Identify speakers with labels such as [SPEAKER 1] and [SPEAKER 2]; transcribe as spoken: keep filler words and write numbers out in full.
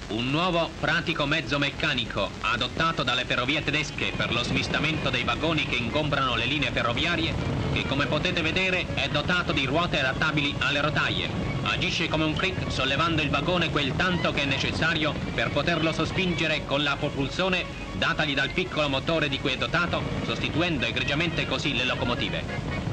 [SPEAKER 1] Un nuovo pratico mezzo meccanico adottato dalle ferrovie tedesche per lo smistamento dei vagoni che ingombrano le linee ferroviarie, che come potete vedere è dotato di ruote adattabili alle rotaie. Agisce come un click sollevando il vagone quel tanto che è necessario per poterlo sospingere con la propulsione datagli dal piccolo motore di cui è dotato, sostituendo egregiamente così le locomotive.